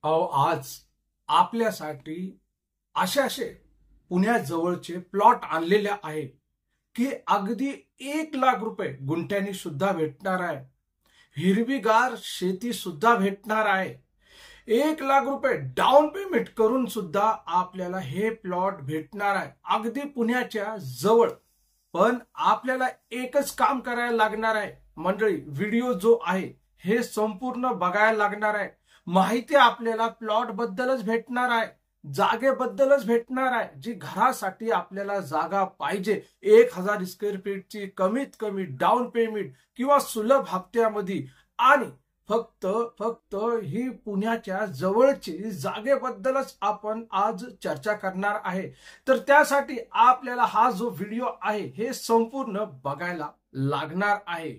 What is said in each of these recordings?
अहो आज आपल्यासाठी असे पुण्याजवळचे प्लॉट आणलेले आहे की अगदी 1,00,000 रुपये गुंठ्यानी सुद्धा भेटणार आहे. हिरवीगार शेती सुद्धा भेटणार आहे. 1,00,000 रुपये डाऊन पेमेंट करून सुद्धा आपल्याला हे प्लॉट भेटणार आहे अगदी पुण्याच्या जवळ. पण आपल्याला एकच काम करायला लागणार आहे मंडळी. व्हिडिओ जो आहे हे संपूर्ण बघायला लागणार आहे. माहिती आपल्याला प्लॉट बद्दलच भेटणार आहे, जागेबद्दलच भेटणार आहे. जी घरासाठी आपल्याला जागा पाहिजे 1,000 स्क्वेअर फीटची कमीत कमी डाऊन पेमेंट किंवा सुलभ हप्त्यामध्ये आणि फक्त ही पुण्याच्या जवळची जागेबद्दलच आपण आज चर्चा करणार आहे. तर त्यासाठी आपल्याला हा जो व्हिडिओ आहे हे संपूर्ण बघायला लागणार आहे.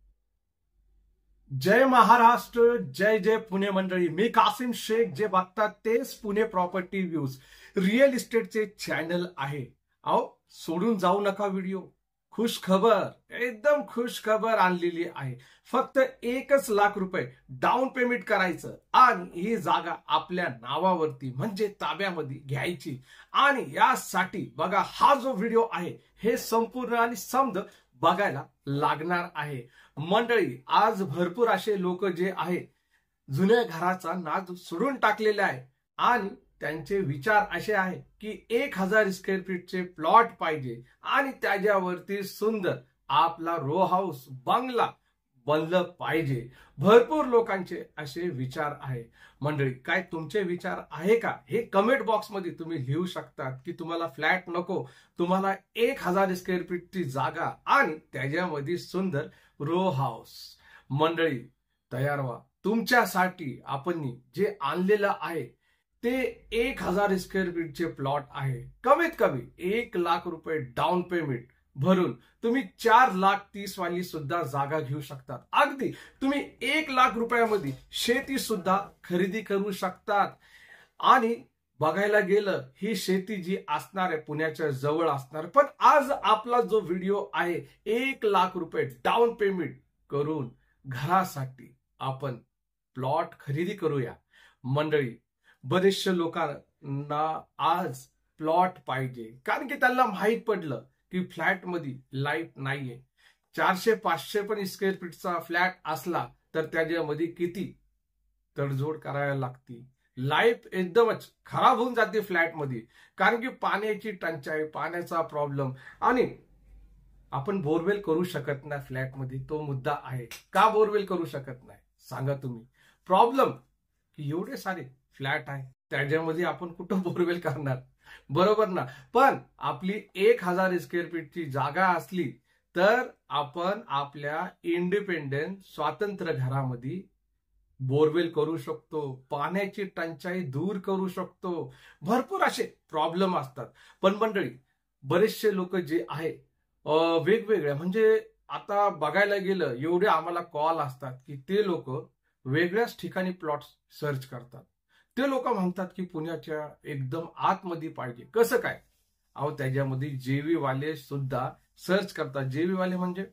जय महाराष्ट्र, जय जय पुणे मंडळी. मी कासिम शेख. जे बघतात तेच पुणे प्रॉपर्टी व्ह्यूज रिअल इस्टेटचे चॅनल आहे. अहो सोडून जाऊ नका व्हिडिओ. खुश खबर, एकदम खुश खबर आणलेली आहे. फक्त 1,00,000 रुपये डाऊन पेमेंट करायचं आणि ही जागा आपल्या नावावरती म्हणजे ताब्यामध्ये घ्यायची. आणि यासाठी बघा हा जो व्हिडिओ आहे हे संपूर्ण आणि समज बघायला लागणार आहे मंडळी. आज भरपूर असे लोक जे आहे जुन्या घराचा नाद सोडून टाकलेले आहे आणि त्यांचे विचार असे आहे की 1,000 स्क्वेअर फीटचे प्लॉट पाहिजे आणि त्याच्यावरती सुंदर आपला रो हाऊस बंगला बनलं पाहिजे. भरपूर लोकांचे असे विचार आहे मंडळी. काय तुमचे विचार आहे का हे कमेंट बॉक्स मध्ये तुम्ही लिहू शकतात की तुम्हाला फ्लॅट नको, तुम्हाला 1,000 स्क्वेअर फीटची जागा आणि त्याच्यामध्ये सुंदर रो हाऊस. मंडळी तयार व्हा. तुमच्यासाठी आपण जे आणलेलं आहे ते 1,000 स्क्वेअर फीटचे प्लॉट आहे. कमीत कमी 1,00,000 रुपये डाऊन पेमेंट भरून तुम्ही 4,30,000 वाली सुद्धा जागा घेऊ शकतात. अगदी तुम्ही 1,00,000 रुपयामध्ये शेती सुद्धा खरेदी करू शकतात. आणि बघायला गेलं ही शेती जी असणार आहे पुण्याच्या जवळ असणार. पण आज आपला जो व्हिडिओ आहे 1,00,000 रुपये डाऊन पेमेंट करून घरासाठी आपण प्लॉट खरेदी करूया मंडळी. बरेचशे लोकांना आज प्लॉट पाहिजे कारण की त्यांना माहित पडलं की फ्लॅट मध्ये लाईट नाहीये. 400-500 पण स्क्वेअर फीटचा फ्लॅट असला तर त्याच्यामध्ये किती तडजोड करायला लागती. लाईफ एकदमच खराब होऊन जाते फ्लॅट मध्ये कारण की पाण्याची टंचाई, पाण्याचा प्रॉब्लेम आणि आपण बोरवेल करू शकत नाही फ्लॅट मध्ये. तो मुद्दा आहे. का बोरवेल करू शकत नाही सांगा तुम्ही. प्रॉब्लेम की एवढे सारे फ्लॅट आहे त्याच्यामध्ये आपण कुठं बोरवेल करणार, बरोबर ना. पण आपली 1,000 स्क्वेअर फीटची जागा असली तर आपण आपल्या इंडिपेंडेंट स्वातंत्र्य घरामध्ये बोरवेल करू शकतो, पाण्याची टंचाई दूर करू शकतो. भरपूर असे प्रॉब्लेम असतात. पण मंडळी बरेचसे लोक जे आहे वेगवेगळ्या म्हणजे आता बघायला गेलं एवढे आम्हाला कॉल असतात की ते लोक वेगळ्याच ठिकाणी प्लॉट सर्च करतात. ते लोक म्हणतात की पुण्याच्या एकदम आतमध्ये पाहिजे. कसं काय? अहो त्याच्यामध्ये जेवी वाले सुद्धा सर्च करतात. जेवी वाले म्हणजे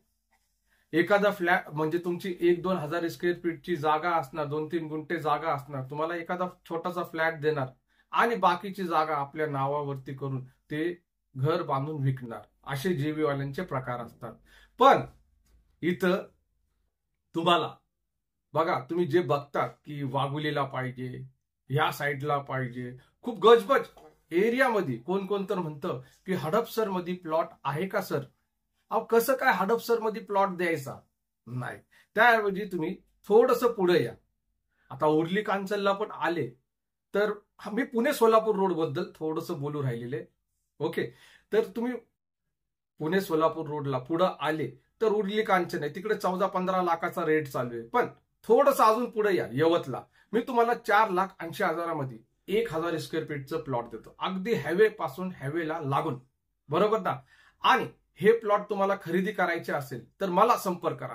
एखादा फ्लॅट म्हणजे तुमची 1-2 हजार स्क्वेअर फीटची जागा असणार, 2-3 गुंठे जागा असणार, तुम्हाला एखादा छोटासा फ्लॅट देणार आणि बाकीची जागा आपल्या नावावरती करून ते घर बांधून विकणार. असे जेवी वाल्यांचे प्रकार असतात. पण इथं तुम्हाला बघा तुम्ही जे बघतात की वाघुलीला पाहिजे, या साईडला पाहिजे, खूप गजबज एरियामध्ये. कोण तर म्हणतं की हडपसर मध्ये प्लॉट आहे का सर? अहो कसं काय हडपसर मध्ये प्लॉट द्यायचा नाही. त्याऐवजी तुम्ही थोडस पुढे या. आता उर्ली कांचनला पण आले तर मी पुणे सोलापूर रोड बद्दल थोडस बोलू राहिलेले. ओके, तर तुम्ही पुणे सोलापूर रोडला पुढे आले तर उर्ली कांचन आहे, तिकडे 14-15 लाखाचा रेट चालू आहे. पण थोडस अजून पुढे या यवतला, मी तुम्हाला 4,80,000 मध्ये 1,000 स्क्वेअर फीटचं प्लॉट देतो अगदी हायवे पासून हायवेला लागून, बरोबर ना. आणि हे प्लॉट तुम्हाला खरेदी करायचे असेल तर मला संपर्क करा.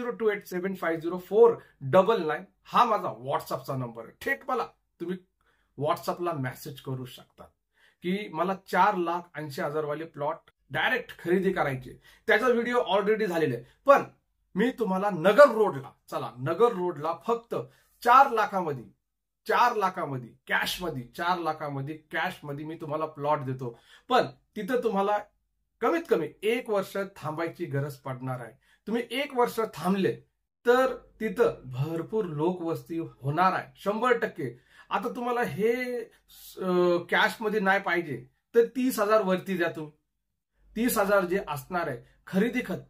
9028750499 हा माझा व्हॉट्सअपचा नंबर आहे. थेट मला तुम्ही व्हॉट्सअपला मेसेज करू शकता की मला 4,80,000 वाले प्लॉट डायरेक्ट खरेदी करायचे. त्याचा व्हिडिओ ऑलरेडी झालेला आहे. पण मी तुम्हाला नगर रोडला, चला नगर रोडला फक्त 4 लाखामध्ये 4 लाखामध्ये कॅशमध्ये 4 लाखामध्ये कॅशमध्ये मी तुम्हाला प्लॉट देतो. पण तिथं तुम्हाला कमीत कमी 1 वर्ष थांबायची गरज पडणार आहे. तुम्ही 1 वर्ष थांबले तर तिथं भरपूर लोकवस्ती होणार आहे 100%. आता तुम्हाला हे कॅशमध्ये नाही पाहिजे तर 30,000 वरती द्या तुम्ही. 30,000 जे असणार आहे खरेदी खत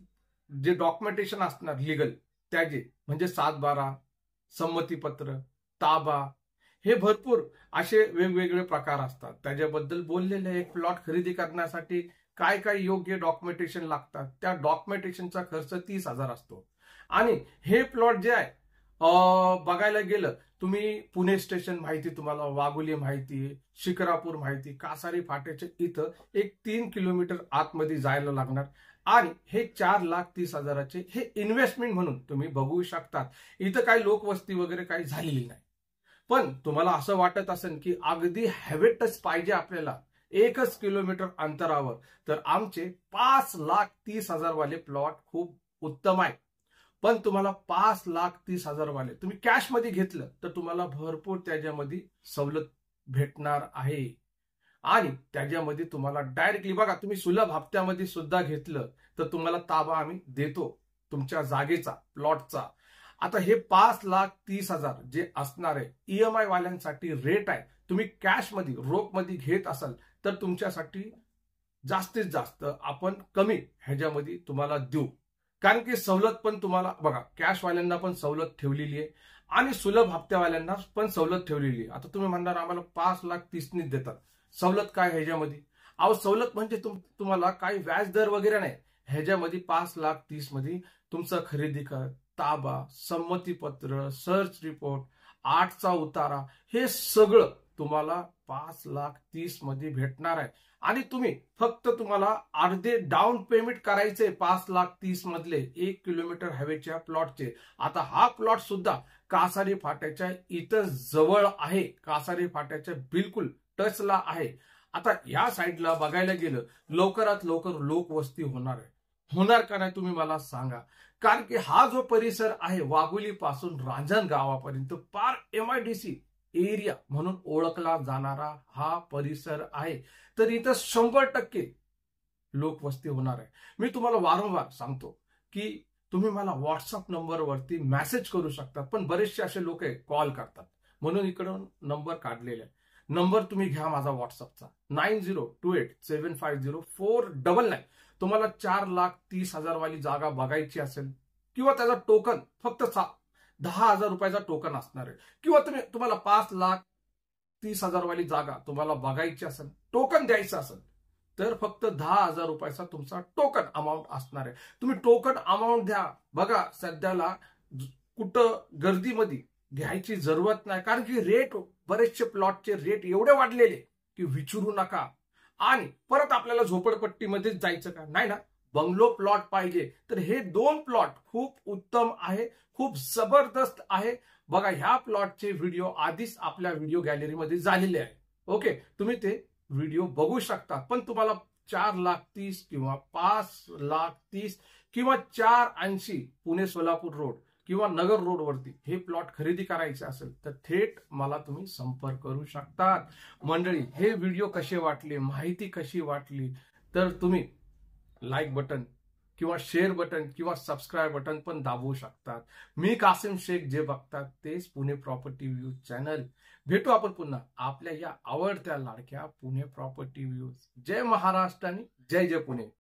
जे डॉक्युमेंटेशन असणार लिगल त्याचे म्हणजे 7/12 संमतीपत्र ताबा हे भरपूर असे वेगवेगळे प्रकार असतात. त्याच्याबद्दल बोललेले एक प्लॉट खरेदी करण्यासाठी काय काय योग्य डॉक्युमेंटेशन लागतात त्या डॉक्युमेंटेशनचा खर्च 30,000 असतो. आणि हे प्लॉट जे आहे बघायला गेलं तुम्ही पुणे स्टेशन माहिती, तुम्हाला वाघोली माहिती, शिक्रापूर माहिती, कासारी फाट्याच्या इथं एक 3 किलोमीटर आतमध्ये जायला लागणार. आणि हे 4,30,000चे हे इन्व्हेस्टमेंट म्हणून तुम्ही बघू शकतात. इथं काही लोकवस्ती वगैरे काही झालेली नाही. पण तुम्हाला असं वाटत असेल की अगदी हॅवेटच पाहिजे आपल्याला 1 किलोमीटर अंतरावर, तर आमचे 5,30,000 वाले प्लॉट खूप उत्तम आहे. पण तुम्हाला 5,30,000 वाले तुम्ही कॅशमध्ये घेतलं तर तुम्हाला भरपूर त्याच्यामध्ये सवलत भेटणार आहे. आणि त्याच्यामध्ये तुम्हाला डायरेक्टली बघा तुम्ही सुलभ हप्त्यामध्ये सुद्धा घेतलं तर तुम्हाला ताबा आम्ही देतो तुमच्या जागेचा प्लॉटचा. आता हे 5,30,000 जे असणार आहे ईएमआय वाल्यांसाठी रेट आहे. तुम्ही कॅशमध्ये रोखमध्ये घेत असाल तर तुमच्यासाठी जास्तीत जास्त आपण कमी ह्याच्यामध्ये तुम्हाला देऊ. कारण की सवलत पण तुम्हाला बघा कॅशवाल्यांना पण सवलत ठेवलेली आहे आणि सुलभ हप्त्यावाल्यांना पण सवलत ठेवलेली आहे. आता तुम्ही म्हणणार आम्हाला 5,30,000 देतात, सवलत काय ह्याच्यामध्ये? अहो सवलत म्हणजे तुम्हाला काही व्याज दर वगैरे नाही. ह्याच्यामध्ये 5,30,000 मध्ये तुमचं खरेदी कर ताबा संमतीपत्र सर्च रिपोर्ट 8चा उतारा हे सगळं तुम्हाला 5,30,000 मध्ये भेटणार आहे. आणि तुम्ही फक्त तुम्हाला अर्धे डाऊन पेमेंट करायचे 5,30,000 मधले 1 किलोमीटर हवेच्या प्लॉटचे. आता हा प्लॉट सुद्धा कासारी फाट्याच्या इथं जवळ आहे, कासारी फाट्याच्या बिलकुल टचला आहे. आता या साईडला बघायला गेलं लवकरात लवकर लोकवस्ती होणार आहे. होणार का नाही तुम्ही मला सांगा. कारण की हा जो परिसर आहे वाघोली पासून रांजण गावापर्यंत पार MIDC एरिया म्हणून ओळखला जाणारा हा परिसर आहे. तर इथं 100% लोकवस्ती होणार आहे. मी तुम्हाला वारंवार सांगतो की तुम्ही मला व्हॉट्सअप नंबरवरती मेसेज करू शकता. पण बरेचसे असे लोक कॉल करतात म्हणून इकडून नंबर काढलेला आहे. नंबर तुम्ही घ्या माझा व्हॉट्सअपचा 9028750499. तुम्हाला 4,30,000 वाली जागा बघायची असेल किंवा त्याचा टोकन फक्त 10,000 रुपयाचा टोकन असणार आहे किंवा तुम्हाला 5,30,000 वाली जागा तुम्हाला बघायची असेल टोकन द्यायचं असेल तर फक्त 10,000 रुपयाचा तुमचा टोकन अमाऊंट असणार आहे. तुम्ही टोकन अमाऊंट द्या. बघा सध्याला कुठं गर्दीमध्ये घ्यायची जरूरत नाही कारण की रेट बरेचसे प्लॉटचे रेट एवढे वाढलेले की विचारू नका. आणि परत आपल्याला झोपडपट्टीमध्येच जायचं का नाही ना. बंगलो प्लॉट पाहिजे तर हे 2 प्लॉट खूप उत्तम आहे, खूप जबरदस्त आहे. बघा ह्या प्लॉटचे व्हिडिओ आधीच आपल्या व्हिडिओ गॅलरीमध्ये झालेले आहे. ओके तुम्ही ते व्हिडिओ बघू शकता. पण तुम्हाला 4,30,000 किंवा 5,30,000 किंवा 480 पुणे सोलापूर रोड किंवा नगर रोड वरती हे प्लॉट खरेदी करायचे असेल तर थेट मला तुम्ही संपर्क करू शकता. मंडळी हे व्हिडिओ कसे वाटले, माहिती कशी वाटली तर तुम्ही लाईक बटन किंवा शेअर बटन किंवा सबस्क्राईब बटन पण दाबवू शकतात. मी कासिम शेख, जे बघतात तेच पुणे प्रॉपर्टी व्ह्यूज चॅनल. भेटू आपण पुन्हा आपल्या या आवडत्या लाडक्या पुणे प्रॉपर्टी व्ह्यूज. जय महाराष्ट्र आणि जय जय पुणे.